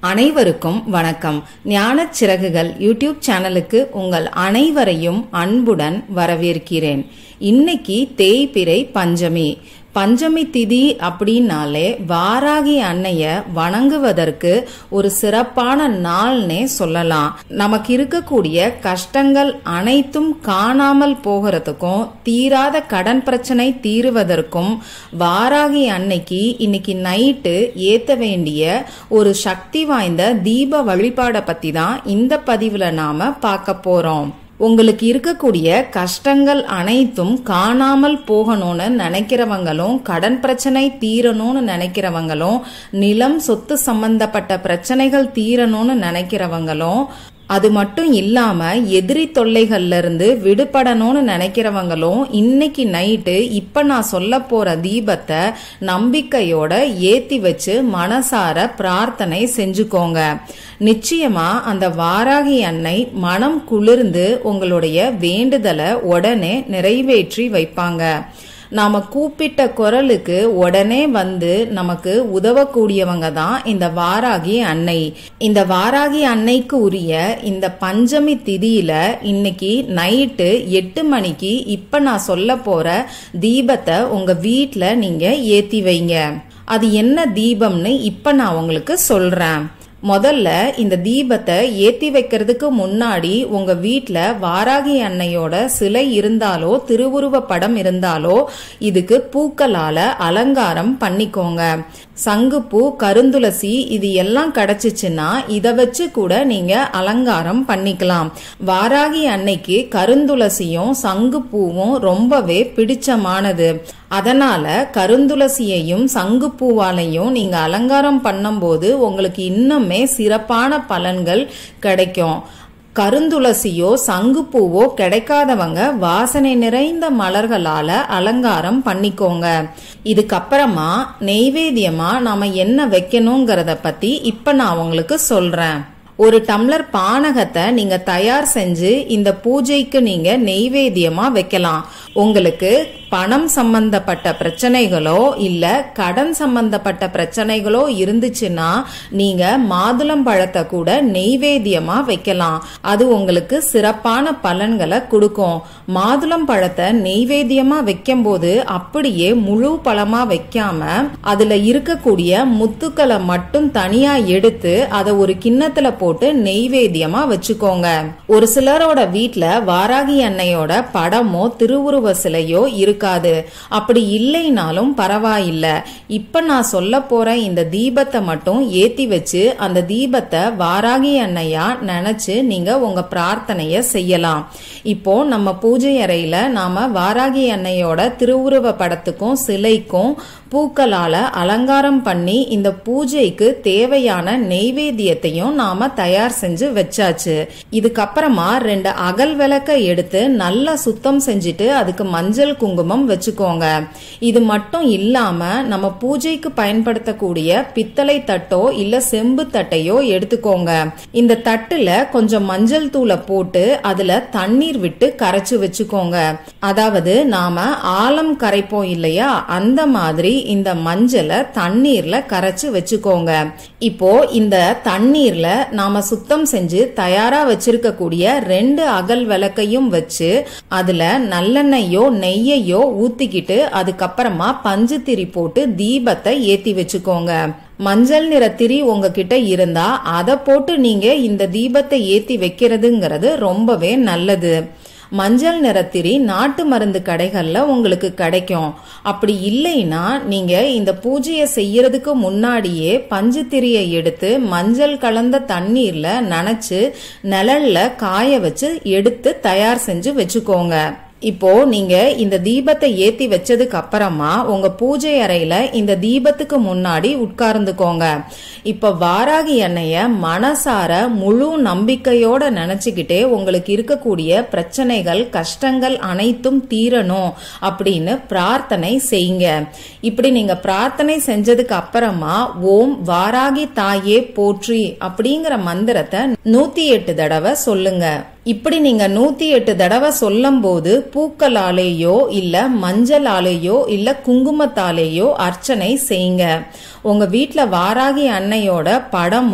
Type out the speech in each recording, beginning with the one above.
அனைவருக்கும் வணக்கம். ஞானச்சிறகுகள் யூடியூப் சேனலுக்கு உங்கள் அனைவரையும் அன்புடன் வரவேற்கிறேன். இன்னைக்கு தேய்பிறை பஞ்சமி. பஞ்சமி திதி அப்படின்னாலே வாராகி அன்னைய வணங்குவதற்கு ஒரு சிறப்பான நாள்னே சொல்லலாம். நமக்கு இருக்கக்கூடிய கஷ்டங்கள் அனைத்தும் காணாமல் போகிறதுக்கும் தீராத கடன் பிரச்சனை தீருவதற்கும் வாராகி அன்னைக்கு இன்னைக்கு நைட்டு ஏத்த வேண்டிய ஒரு சக்தி வாய்ந்த தீப வழிபாடை பத்தி தான் இந்த பதிவுல நாம பார்க்க போறோம். உங்களுக்கு இருக்கக்கூடிய கஷ்டங்கள் அனைத்தும் காணாமல் போகணும்னு நினைக்கிறவங்களும், கடன் பிரச்சனை தீரணும்னு நினைக்கிறவங்களும், நிலம் சொத்து சம்பந்தப்பட்ட பிரச்சனைகள் தீரணும்னு நினைக்கிறவங்களும், அது மட்டும் இல்லாம எதிரி தொல்லைகள்ல இருந்து விடுபடணும்னு நினைக்கிறவங்களும் இன்னைக்கு நைட்டு இப்ப நான் சொல்ல போற தீபத்தை நம்பிக்கையோட ஏத்தி வச்சு மனசார பிரார்த்தனை செஞ்சுக்கோங்க. நிச்சயமா அந்த வாராகி அன்னை மனம் குளிர்ந்து உங்களுடைய வேண்டுதலை உடனே நிறைவேற்றி வைப்பாங்க. நாம கூப்பிட்ட குரலுக்கு உடனே வந்து நமக்கு உதவக்கூடியவங்க தான் இந்த வாராகி அன்னை. இந்த வாராகி அன்னைக்கு உரிய இந்த பஞ்சமி திதியில இன்னைக்கு நைட்டு 8 மணிக்கு இப்ப நான் சொல்ல போற தீபத்தை உங்க வீட்ல நீங்க ஏத்தி வைங்க. அது என்ன தீபம்னு இப்ப நான் உங்களுக்கு சொல்றேன். முதல்ல இந்த தீபத்தை ஏத்தி வைக்கிறதுக்கு முன்னாடி உங்க வீட்ல வாராகி அன்னையோட சிலை இருந்தாலோ திருவுருவ படம் இருந்தாலோ இதுக்கு பூக்களால அலங்காரம் பண்ணிக்கோங்க. சங்குப்பூ, கருந்துளசி இது எல்லாம் கிடைச்சிச்சுன்னா இத வச்சு கூட நீங்க அலங்காரம் பண்ணிக்கலாம். வாராகி அன்னைக்கு கருந்துளசியும் சங்குப்பூவும் ரொம்பவே பிடிச்சமானது. அதனால கருந்துளசியையும் சங்குப்பூவாலையும் நீங்க அலங்காரம் பண்ணும்போது உங்களுக்கு இன்னுமே சிறப்பான பலன்கள் கிடைக்கும். கருந்துளசியோ சங்குப்பூவோ கிடைக்காதவங்க வாசனை நிறைந்த மலர்களால அலங்காரம் பண்ணிக்கோங்க. இதுக்கப்புறமா நெய்வேத்தியமா நாம என்ன வைக்கணுங்கிறத பத்தி இப்ப நான் உங்களுக்கு சொல்றேன். ஒரு டம்ளர் பானகத்தை நீங்க தயார் செஞ்சு இந்த பூஜைக்கு நீங்க நெய்வேத்தியமா வைக்கலாம். உங்களுக்கு பணம் சம்பந்தப்பட்ட பிரச்சனைகளோ இல்ல கடன் சம்பந்தப்பட்ட பிரச்சனைகளோ இருந்துச்சுன்னா நீங்க மாதுளம் பழத்தை கூட நெய்வேத்தியமா வைக்கலாம். அது உங்களுக்கு சிறப்பான பலன்களை கொடுக்கும். மாதுளம் பழத்தை நெய்வேத்தியமா வைக்கும் போது அப்படியே முழு பழமா வைக்காம அதுல இருக்கக்கூடிய முத்துக்களை மட்டும் தனியா எடுத்து அதை ஒரு கிண்ணத்துல போட்டு நெய்வேத்தியமா வச்சுக்கோங்க. ஒரு சிலரோட வீட்ல வாராகி அன்னையோட படமோ திருவுருவ சிலையோ இருக்காது. அப்படி இல்லைனாலும் பரவாயில்ல. இப்ப நான் சொல்ல போற இந்த தீபத்தை மட்டும் ஏத்தி வச்சு அந்த தீபத்தை வாராகி அன்னையா நினைச்சு நீங்க உங்க பிரார்த்தனைய செய்யலாம். இப்போ நம்ம பூஜை அறையில நாம வாராகி அன்னையோட திருவுருவ படத்துக்கும் சிலைக்கும் பூக்களால அலங்காரம் பண்ணி இந்த பூஜைக்கு தேவையான நெய்வேத்தியத்தையும் நாம தயார் செஞ்சு வச்சாச்சு. இதுக்கப்புறமா 2 அகல் விளக்க எடுத்து நல்லா சுத்தம் செஞ்சுட்டு அதுக்கு மஞ்சள் குங்குமம் வச்சுக்கோங்க. இது மட்டும் இல்லாம நம்ம பூஜைக்கு பயன்படுத்தக்கூடிய பித்தளை தட்டோ இல்ல செம்பு தட்டையோ எடுத்துக்கோங்க. இந்த தட்டுல கொஞ்சம் மஞ்சள் தூளை போட்டு அதுல தண்ணீர் விட்டு கரைச்சு வச்சுக்கோங்க. அதாவது நாம ஆலம் கரைப்போம் இல்லையா, அந்த மாதிரி இந்த மஞ்சளை தண்ணீர்ல கரைச்சு வச்சுக்கோங்க. இப்போ இந்த தண்ணீர்ல நாம சுத்தம் செஞ்சு தயாரா வச்சிருக்க கூடிய 2 அகல் விளக்கையும் வச்சு அதுல நல்லெண்ணெயோ நெய்யையோ ஊத்திக்கிட்டு அதுக்கப்புறமா பஞ்சு திரி போட்டு தீபத்தை ஏத்தி வச்சுக்கோங்க. மஞ்சள் நிற திரி உங்ககிட்ட இருந்தா அதை போட்டு நீங்க இந்த தீபத்தை ஏத்தி வைக்கிறதுங்கிறது ரொம்பவே நல்லது. மஞ்சள் நிறத்திரி நாட்டு மருந்து கடைகள்ல உங்களுக்கு கிடைக்கும். அப்படி இல்லைன்னா நீங்க இந்த பூஜையை செய்யறதுக்கு முன்னாடியே பஞ்சு திரியை எடுத்து மஞ்சள் கலந்த தண்ணீர்ல நனைச்சு நிழல்ல காய வச்சு எடுத்து தயார் செஞ்சு வச்சுக்கோங்க. இப்போ நீங்க இந்த தீபத்தை ஏத்தி வச்சதுக்கு அப்புறமா உங்க பூஜை அறையில இந்த தீபத்துக்கு முன்னாடி உட்கார்ந்துக்கோங்க. இப்ப வாராகி அன்னைய மனசார முழு நம்பிக்கையோட நினைச்சுக்கிட்டே உங்களுக்கு இருக்கக்கூடிய பிரச்சனைகள் கஷ்டங்கள் அனைத்தும் தீரணும் அப்படின்னு பிரார்த்தனை செய்யுங்க. இப்படி நீங்க பிரார்த்தனை செஞ்சதுக்கு அப்புறமா ஓம் வாராகி தாயே போற்றி அப்படிங்கிற மந்திரத்தை 108 தடவை சொல்லுங்க. இப்படி நீங்க 108 தடவை சொல்லும் போது பூக்களாலேயோ இல்ல மஞ்சளாலேயோ இல்ல குங்குமத்தாலேயோ அர்ச்சனை செய்யுங்க. உங்க வீட்ல வாராகி அன்னையோட படமோ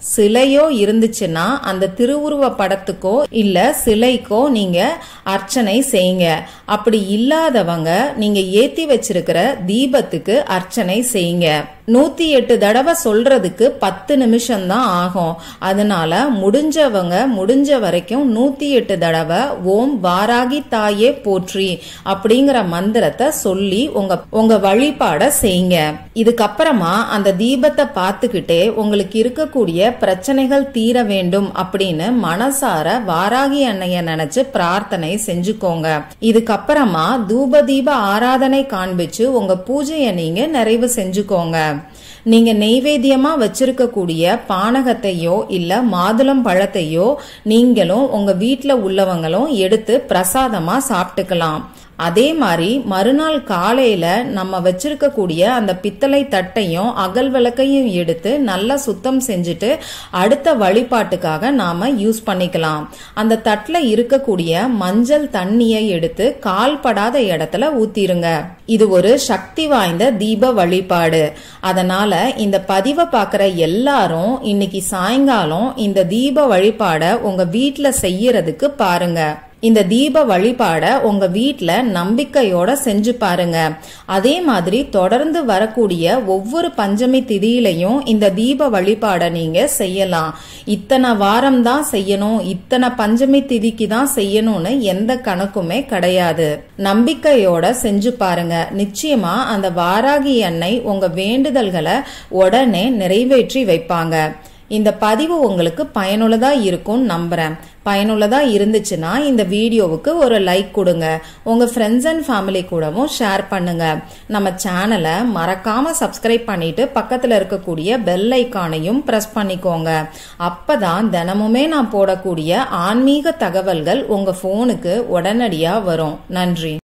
சிலையோ இருந்துச்சுன்னா அந்த திருவுருவ படத்துக்கோ இல்ல சிலைக்கோ நீங்க அர்ச்சனை செய்யுங்க. அப்படி இல்லாதவங்க நீங்க ஏத்தி வச்சிருக்கிற தீபத்துக்கு அர்ச்சனை செய்யுங்க. 108 தடவை சொல்றதுக்கு 10 நிமிஷம் தான் ஆகும். அதனால முடிஞ்சவங்க முடிஞ்ச வரைக்கும் 108 தடவை ஓம் வாராகி தாயே போற்றி அப்படிங்கிற மந்திரத்தை சொல்லி உங்க வழிபாட செய்யுங்க. இதுக்கப்புறமா அந்த தீபத்தை பார்த்துக்கிட்டே உங்களுக்கு இருக்கக்கூடிய பிரச்சனைகள் தீர வேண்டும் அப்படின்னு மனசார வாராகி அன்னைய நினைச்சு பிரார்த்தனை செஞ்சுக்கோங்க. இதுக்கப்புறமா தூப தீப ஆராதனை காண்பிச்சு உங்க பூஜையை நீங்க நிறைவு செஞ்சுக்கோங்க. நீங்க நெய்வேத்தியமா வச்சிருக்கக்கூடிய பானகத்தையோ இல்ல மாதுளம் பழத்தையோ நீங்களும் உங்க வீட்டுல உள்ளவங்களும் எடுத்து பிரசாதமா சாப்பிட்டுக்கலாம். அதே மாதிரி மறுநாள் காலையில நம்ம வச்சிருக்கக்கூடிய அந்த பித்தளை தட்டையும் அகல் விளக்கையும் எடுத்து நல்லா சுத்தம் செஞ்சுட்டு அடுத்த வழிபாட்டுக்காக நாம யூஸ் பண்ணிக்கலாம். அந்த தட்டுல இருக்கக்கூடிய மஞ்சள் தண்ணியை எடுத்து கால் படாத இடத்துல ஊத்திருங்க. இது ஒரு சக்தி வாய்ந்த தீப வழிபாடு. அதனால இந்த பதிவை பார்க்கிற எல்லாரும் இன்னைக்கு சாயங்காலம் இந்த தீப வழிபாட உங்க வீட்டுல செய்யறதுக்கு பாருங்க. இந்த தீப வழிபாட உங்க வீட்டுல நம்பிக்கையோட செஞ்சு பாருங்க. அதே மாதிரி தொடர்ந்து வரக்கூடிய ஒவ்வொரு பஞ்சமி திதியிலையும் இந்த தீப வழிபாட நீங்க செய்யலாம். இத்தனை வாரம் தான் செய்யணும், இத்தனை பஞ்சமி திதிக்கு தான் செய்யணும்னு எந்த கணக்குமே கிடையாது. நம்பிக்கையோட செஞ்சு பாருங்க. நிச்சயமா அந்த வாராகி அன்னை உங்க வேண்டுதல்களை உடனே நிறைவேற்றி வைப்பாங்க. இந்த பதிவு உங்களுக்கு பயனுள்ளதா இருக்கும் நம்புறேன். பயனுள்ளதா இருந்துச்சுன்னா இந்த வீடியோவுக்கு ஒரு லைக் கொடுங்க. உங்க ஃப்ரெண்ட்ஸ் அண்ட் ஃபேமிலி கூடவும் ஷேர் பண்ணுங்க. நம்ம சேனலை மறக்காம சப்ஸ்கிரைப் பண்ணிட்டு பக்கத்துல இருக்கக்கூடிய பெல் ஐக்கானையும் பிரஸ் பண்ணிக்கோங்க. அப்பதான் தினமுமே நான் போடக்கூடிய ஆன்மீக தகவல்கள் உங்க போனுக்கு உடனடியா வரும். நன்றி.